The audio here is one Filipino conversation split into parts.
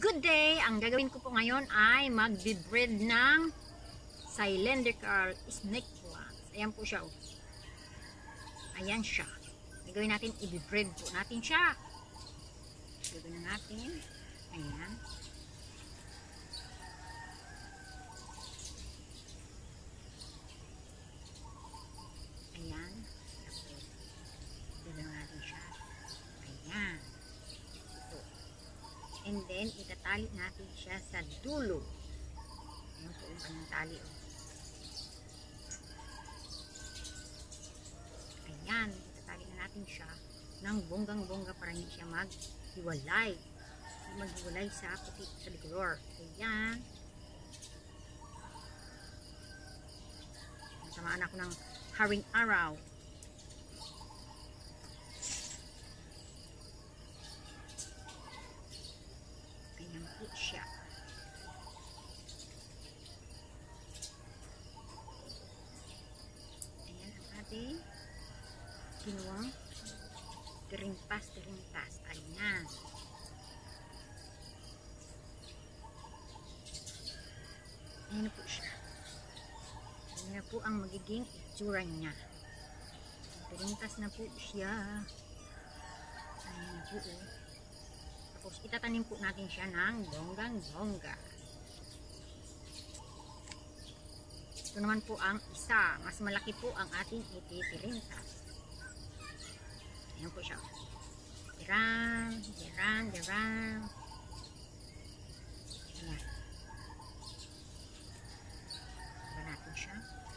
Good day! Ang gagawin ko po ngayon ay mag-breed ng cylindrical snake plants. Ayan po siya. Ayan siya. Gagawin natin, i-breed po natin siya. Gagawin na natin. Ayan. Ayan. Gagawin natin siya. Ayan. And then, itatali natin siya sa dulo. Ayan po yung kanyang tali. Ayan, itatali na natin siya ng bonggang-bongga para hindi siya maghiwalay. Maghiwalay sa puti, sa bicolor. Ayan. Samaan ako ng haring araw. Siya. Ayan ang ating kinuwang tirimpas. Ayan. Ayan na po siya. Ayan na po ang magiging itsura niya. Tirimpas na po siya. Ayan na po Tapos itatanim po natin siya ng bonggang-bongga. Ito naman po ang isa. Mas malaki po ang ating ititirintas. Ayan po siya. Diran. Ayan. Diba natin siya.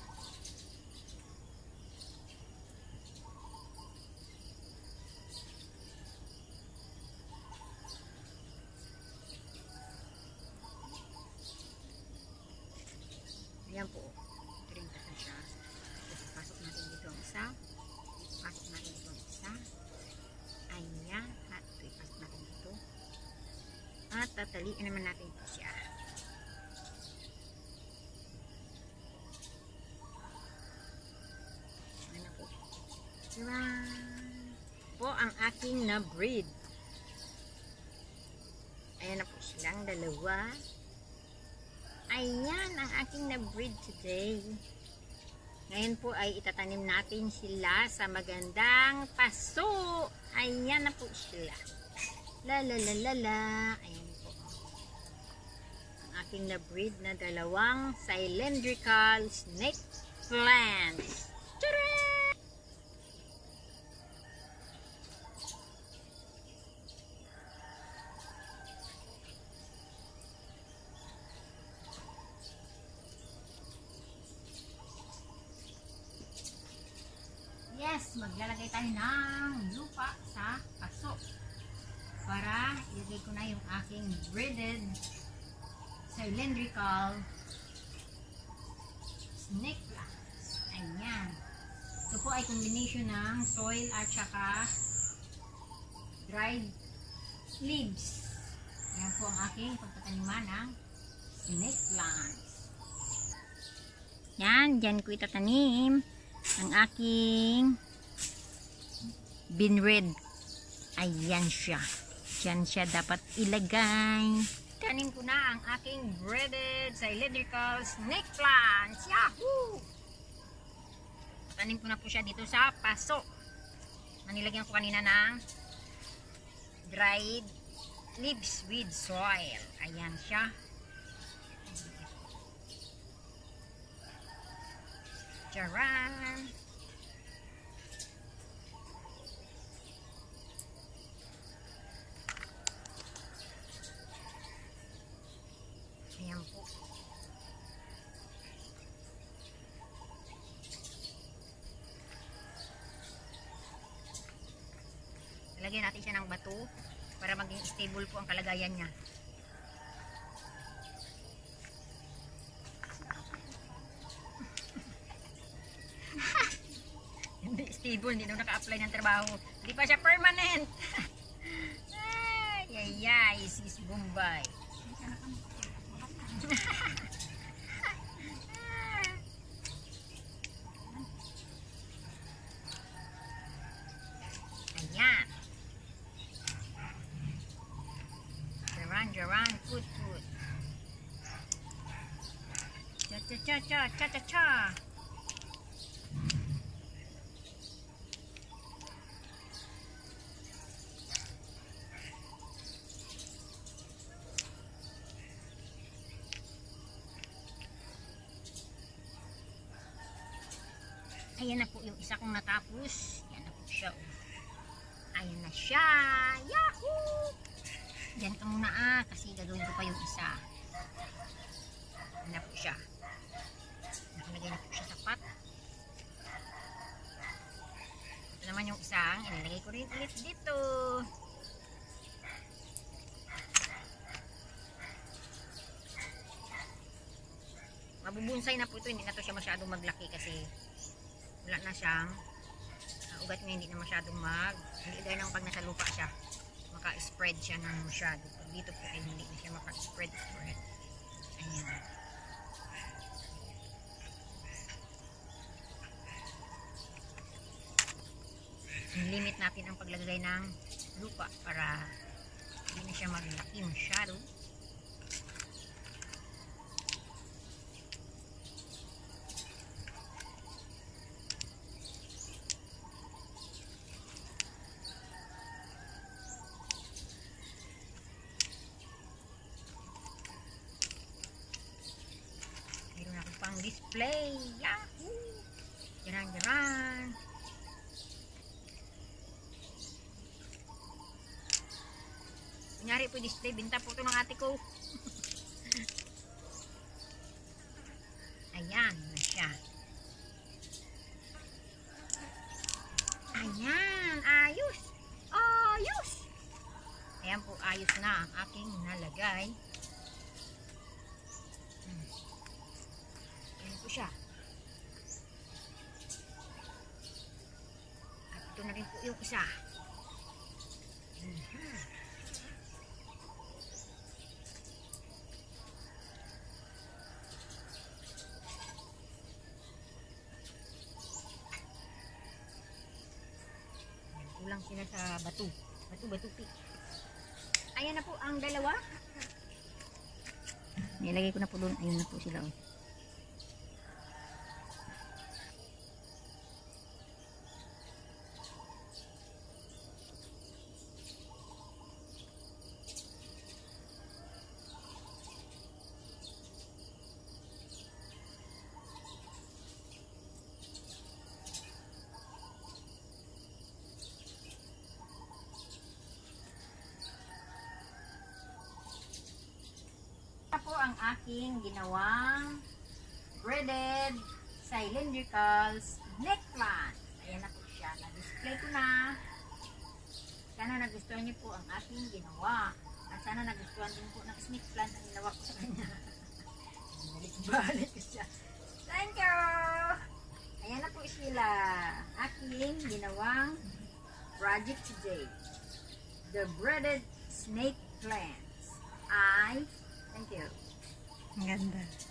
Ayan po. Tirintas na siya. Pasok natin dito ang isa. Ayan. At ipasok natin dito. At tataliin naman natin ito siya. Ayan na po. Po ang aking na-breed. Ayan na po silang dalawa. Ayan ang aking na-breed today. Ngayon po ay itatanim natin sila sa magandang paso. Ayan na po sila. Ayan po. Ang aking na-breed na dalawang cylindrical snake plants. Tara! Yes, maglalagay tayo ng lupa sa paso para ilagay ko na yung aking breeded cylindrical snake plants. Ayan. Ito po ay combination ng soil at saka dried leaves. Ayan po ang aking pagtataniman ng snake plants. Yan, dyan ko itatanim ang aking binred. Ayan siya. Diyan siya dapat ilagay. Tanim ko na ang aking breaded cylindrical snake plants. Yahoo! Tanim ko na po siya dito sa paso. Nilagyan ko kanina ng dried leaves with soil. Ayan siya. Charan! Ayan po. Lagyan natin siya ng bato para maging stable po ang kalagayan niya. Hindi stable, hindi na naka-apply ng trabaho. Hindi pa siya permanent. Ay, sis Bombay. Ayan. Jaran. Cha-cha-cha-cha-cha-cha. Ayan na po yung isa kong natapos. Ayan na po siya. Ayan na siya. Yahoo! Diyan ka muna kasi gagawin ko pa yung isa. Ayan na po siya. Nakalagay na po siya sa pot. Ito naman yung isang. Inilagay ko rin ulit dito. Mabubunsay na po ito. Hindi na to siya masyadong maglaki kasi wala na siyang ugat niya, hindi na masyadong hindi gaya ng pag nasa lupa siya maka-spread siya ng masyado. Pag dito po ay hindi na siya maka-spread. Ayan. Limit natin ang paglagay ng lupa para hindi na siya maglaki masyado. Pang display. Yahoo! Jaran-jaran. Kunyari po display, binta po ito ng ate ko. Ayan na siya. Ayan, ayos. Ayos. Ayan po, ayos na ang aking nalagay. Siya. At ito na rin po yung isa. Kulang sila sa batu-batupi. Ayan na po ang dalawa. Nilagay ko na po doon. Ayun na po sila. Po ang aking ginawang braided cylindrical snake plant. Ayan na po siya. Na-display ko na. Sana nagustuhan niyo po ang aking ginawa. At sana nagustuhan din po ng snake plant ang ginawa ko sa kanya. Balik ko siya. Thank you! Ayan na po sila. Aking ginawang project today. The braided snake plants. Thank you. Ang ganda.